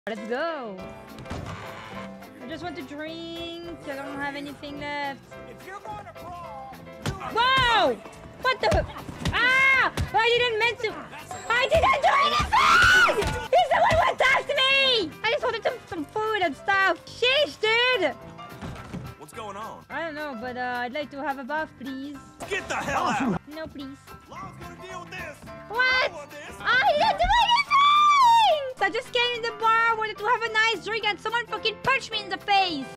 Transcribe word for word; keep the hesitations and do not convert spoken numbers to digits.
Let's go. I just want to drink. I don't have anything left. If you're going to brawl, Whoa! What the? Ah! I didn't mean to. I didn't do anything! He's the one who attacked me! I just wanted some, some food and stuff. Sheesh, dude! what's going on? I don't know, but uh, I'd like to have a bath, please. Get the hell out! No, please. Law's gonna deal with this. What? I want this. I didn't do anything! I just came in the bar, wanted to have a nice drink, and someone fucking punched me in the face.